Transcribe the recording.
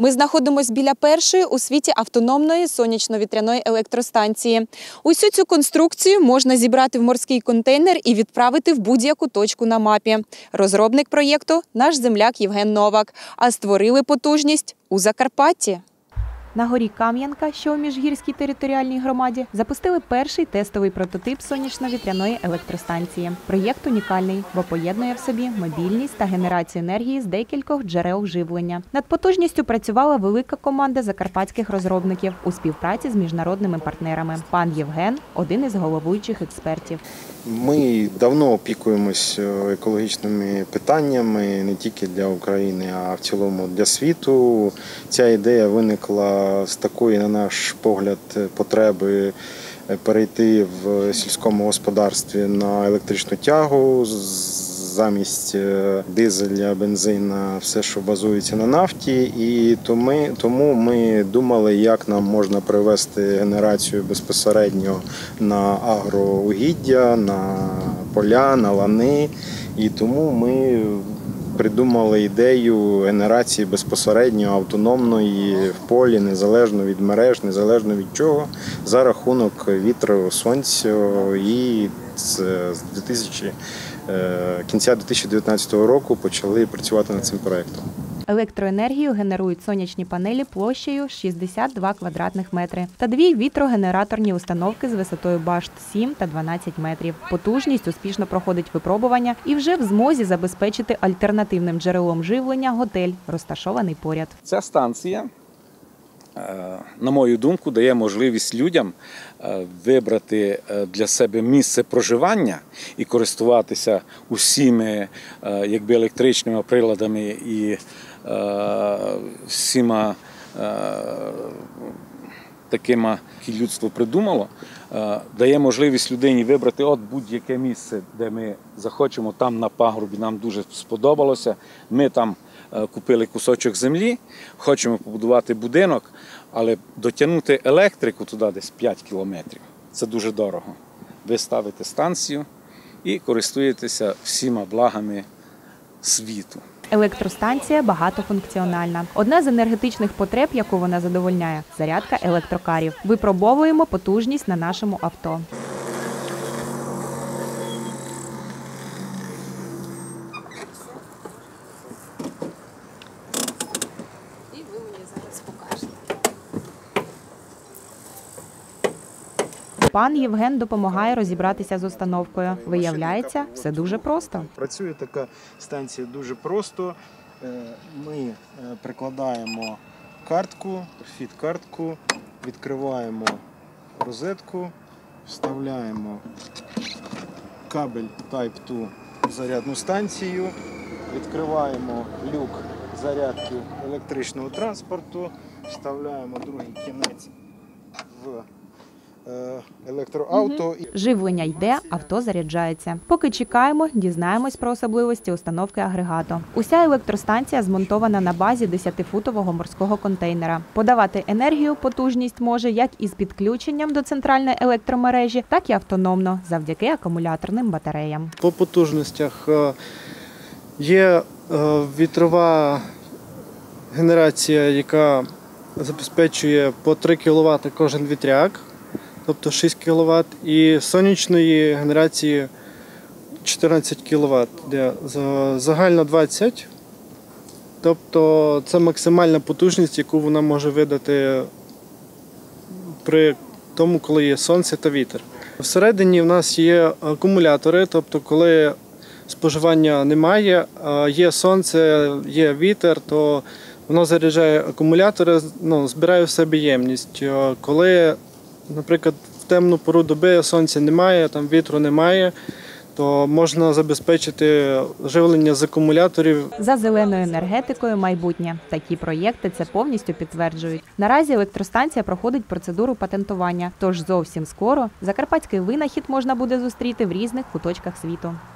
Ми знаходимося біля першої у світі автономної сонячно-вітряної електростанції. Усю цю конструкцію можна зібрати в морський контейнер і відправити в будь-яку точку на мапі. Розробник проєкту – наш земляк Євген Новак, а створили потужність у Закарпатті. На горі Кам'янка, що у Міжгірській територіальній громаді, запустили перший тестовий прототип сонячно-вітряної електростанції. Проєкт унікальний, бо поєднує в собі мобільність та генерацію енергії з декількох джерел живлення. Над потужністю працювала велика команда закарпатських розробників у співпраці з міжнародними партнерами. Пан Євген – один із головуючих експертів. Ми давно опікуємось екологічними питаннями не тільки для України, а в цілому для світу. Ця ідея виникла з такої, на наш погляд, потреби перейти в сільському господарстві на електричну тягу, замість дизеля, бензина, все, що базується на нафті. І тому ми думали, як нам можна привести генерацію безпосередньо на агроугіддя, на поля, на лани. І тому ми придумали ідею генерації безпосередньо автономної в полі, незалежно від мереж, незалежно від чого, за рахунок вітру, сонця. І з кінця 2019 року почали працювати над цим проєктом. Електроенергію генерують сонячні панелі площею 62 квадратних метри та дві вітрогенераторні установки з висотою башт 7 та 12 метрів. Потужність успішно проходить випробування і вже в змозі забезпечити альтернативним джерелом живлення готель, розташований поряд. Ця станція, на мою думку, дає можливість людям вибрати для себе місце проживання і користуватися усіми електричними приладами і всіма такими, які людство придумало, дає можливість людині вибрати будь-яке місце, де ми захочемо, там на пагорбі нам дуже сподобалося. Ми там купили кусочок землі, хочемо побудувати будинок, але дотягнути електрику туди десь 5 кілометрів. Це дуже дорого. Ви ставите станцію і користуєтеся всіма благами світу. Електростанція багатофункціональна. Одна з енергетичних потреб, яку вона задовольняє – зарядка електрокарів. Випробовуємо потужність на нашому авто. І ви мені зараз покажете. Пан Євген допомагає розібратися з установкою. Виявляється, все дуже просто. Працює така станція дуже просто. Ми прикладаємо картку, фіт-картку, відкриваємо розетку, вставляємо кабель Type-2 в зарядну станцію, відкриваємо люк зарядки електричного транспорту, вставляємо другий кінець в електроавто. Живлення йде, авто заряджається. Поки чекаємо, дізнаємось про особливості установки агрегату. Уся електростанція змонтована на базі 10-футового морського контейнера. Подавати енергію потужність може як із підключенням до центральної електромережі, так і автономно, завдяки акумуляторним батареям. По потужностях є вітрова генерація, яка забезпечує по 3 кВт кожен вітряк, тобто 6 кВт, і сонячної генерації 14 кВт, де загально 20, тобто це максимальна потужність, яку вона може видати при тому, коли є сонце та вітер. Всередині в нас є акумулятори, тобто коли споживання немає, є сонце, є вітер, то воно заряджає акумулятори, збирає в себе ємність. Коли, наприклад, в темну пору доби сонця немає, там вітру немає, то можна забезпечити живлення з акумуляторів. За зеленою енергетикою майбутнє. Такі проєкти це повністю підтверджують. Наразі електростанція проходить процедуру патентування, тож зовсім скоро закарпатський винахід можна буде зустріти в різних куточках світу.